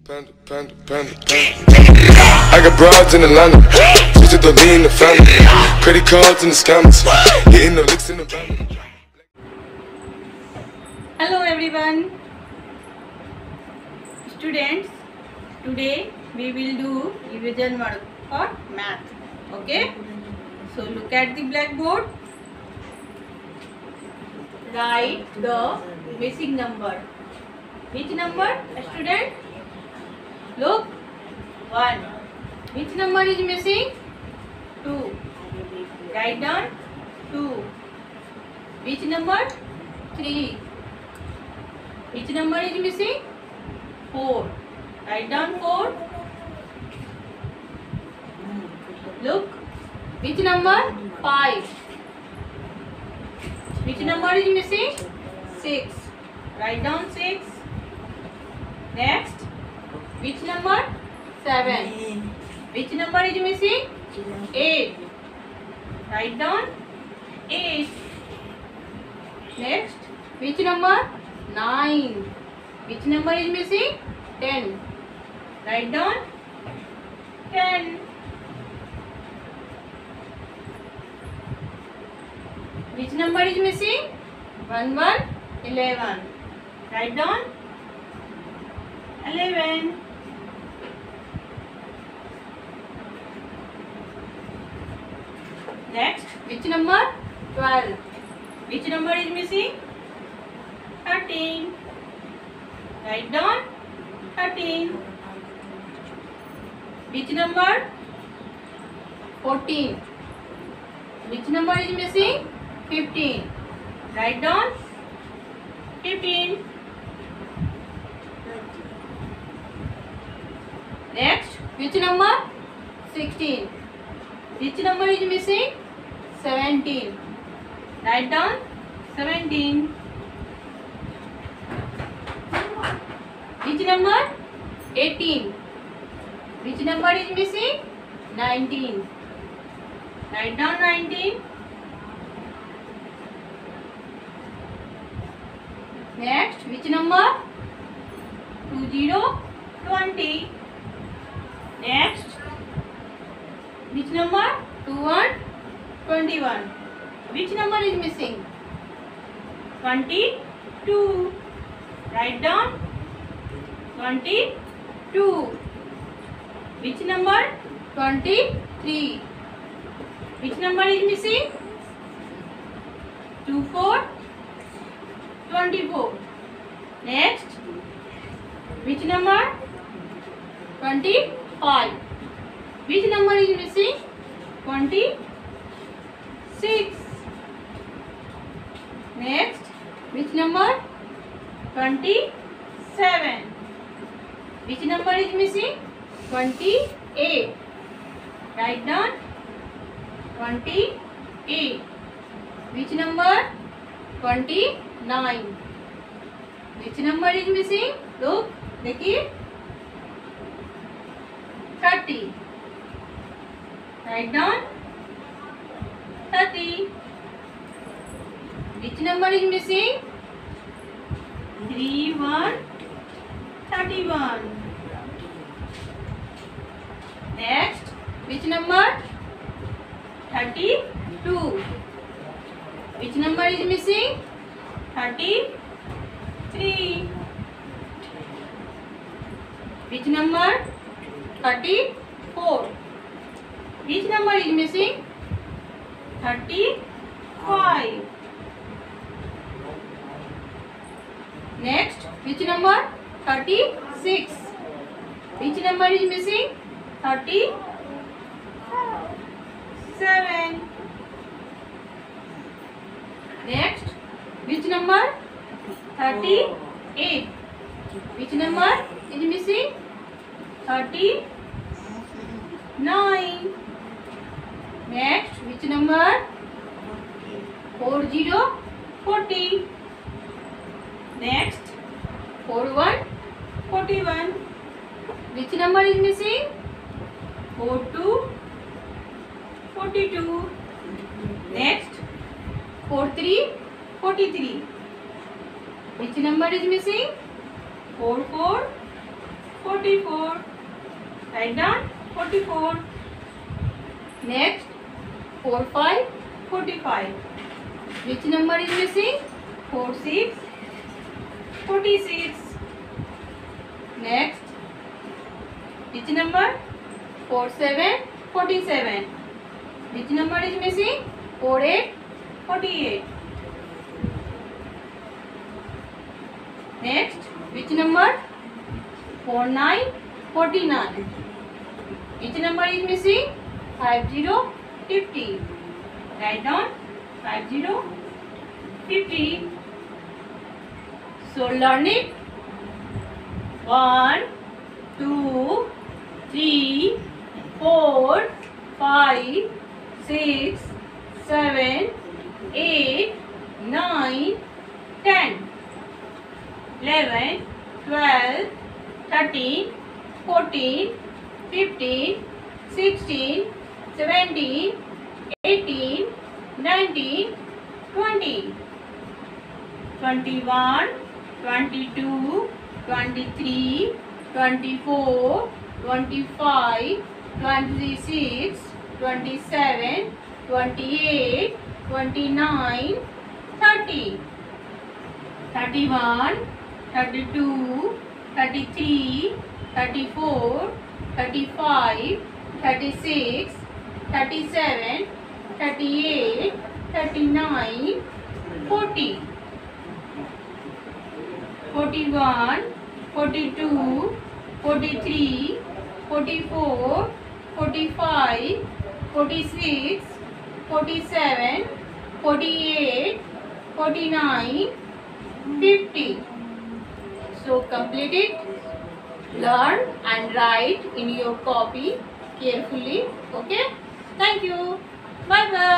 Panda, panda, panda, panda. I got broads in Atlanta, just to be in the family. Credit cards in the scammers, hitting the licks in the van. Hello everyone, students. Today we will do revision work for math. Okay, so look at the blackboard. Write the missing number. Which number, student? Look, 1. Which number is missing? 2. Write down 2. Which number? 3. Which number is missing? 4. Write down 4. Look, which number? 5. Which number is missing? 6. Write down 6. Next, which number? 7. Which number is missing? 8. Write down 8. Next, which number? 9. Which number is missing? 10. Write down 10. Which number is missing? 1, 1, 11. Write down 11. Next, which number? 12. Which number is missing? 13. Write down 13. Which number? 14. Which number is missing? 15. Write down 15. Next, which number? 16. Which number is missing? 17. Write down 17. Which number? 18. Which number is missing? 19. Write down 19. Next, which number? 20, 20. Next, which number? 21, 21. Which number is missing? 22. Write down 22. Which number? 23. Which number is missing? 24, 24. Next, which number? 25. Which number is missing? 26. Next, which number? 27. Which number is missing? 28. Write down 28. Which number? 29. Which number is missing? Look, देखिए 30. Write down 30. Which number is missing? 31, 31. Next, which number? 32. Which number is missing? 33. Which number? 34. Which number is missing? 35. Next, which number? 36. Which number is missing? 37. Next, which number? 38. Which number is missing? 39. Next, which number? 40, 40. Next, 41, 41. Which number is missing? 42, 42. Next, 43, 43. Which number is missing? 44, 44. 44. Write down 44. Next 4 5 45. Which number is missing? 4 6 46. Next, which number? 4 7 47. Which number is missing? 4 8 48. Next, which number? 4 9 49. Which number is missing? 50 50. Write down 50 50. So learn it. 1 2 3 4 5 6 7 8 9 10 11 12 13 14 15 16 17 18 19 20 21 22 23 24 25 26 27 28 29 30 31 32 33 34 35 36 37 38 39 40 41 42 43 44 45 46 47 48 49 50. So complete it. Learn and write in your copy carefully. Okay. Thank you. Bye bye.